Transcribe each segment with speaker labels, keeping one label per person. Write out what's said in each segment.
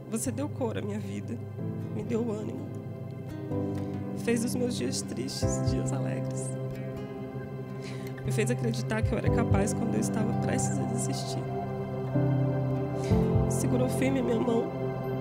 Speaker 1: Você deu cor à minha vida, me deu ânimo, fez dos meus dias tristes dias alegres. Me fez acreditar que eu era capaz quando eu estava prestes a desistir. Segurou firme a minha mão.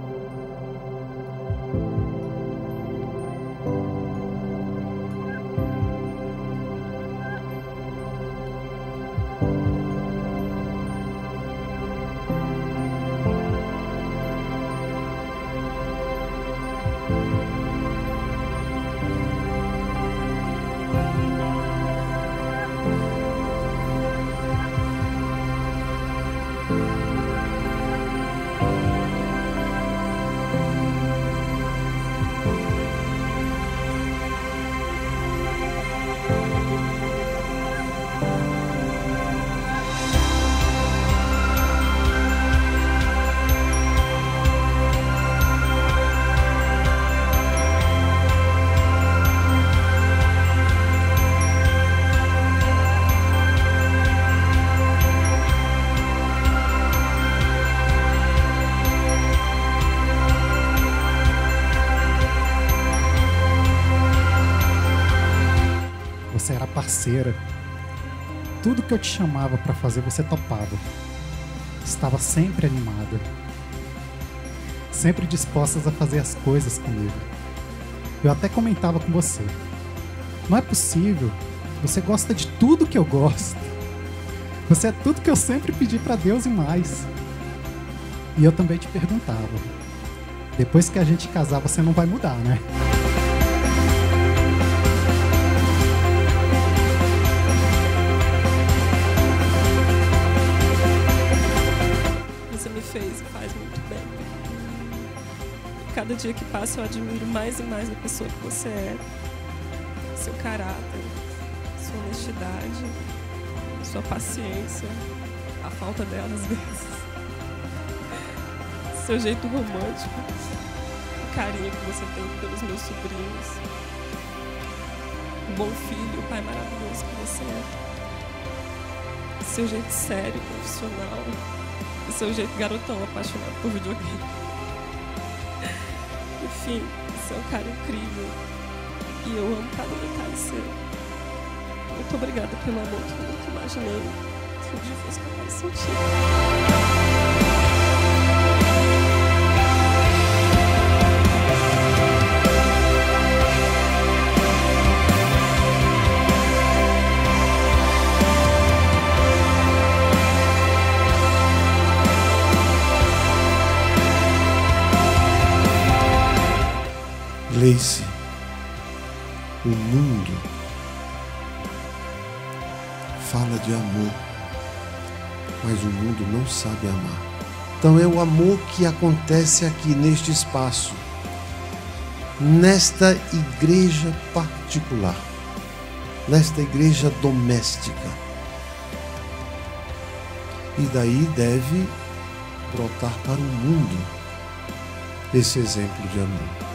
Speaker 2: Você era parceira. Tudo que eu te chamava para fazer, você topava. Estava sempre animada. Sempre dispostas a fazer as coisas comigo. Eu até comentava com você. Não é possível. Você gosta de tudo que eu gosto. Você é tudo que eu sempre pedi para Deus e mais. E eu também te perguntava. Depois que a gente casar, você não vai mudar, né?
Speaker 1: Você me fez e faz muito bem. Cada dia que passa eu admiro mais e mais a pessoa que você é. Seu caráter, sua honestidade, sua paciência, a falta dela às vezes. Seu jeito romântico, o carinho que você tem pelos meus sobrinhos. O bom filho, o pai maravilhoso que você é. Seu jeito sério, profissional. E seu jeito garotão, apaixonado por videogame. Enfim, você é um cara incrível. E eu amo cada detalhe seu. Muito obrigada pelo amor que eu nunca imaginei que um dia fosse capaz de sentir.
Speaker 3: Gleice, o mundo fala de amor, mas o mundo não sabe amar. Então é o amor que acontece aqui neste espaço, nesta igreja particular, nesta igreja doméstica. E daí deve brotar para o mundo esse exemplo de amor.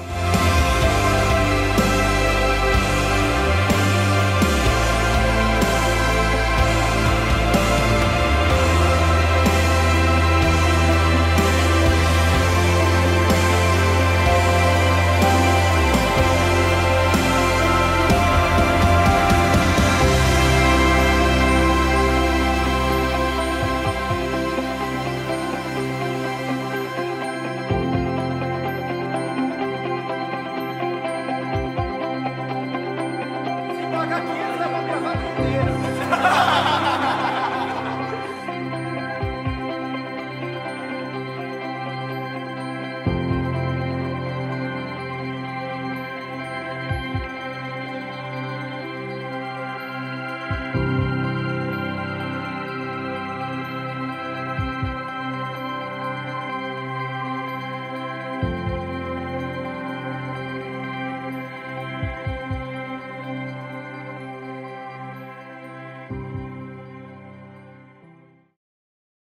Speaker 4: Pagar 500 leva a minha vaga inteira.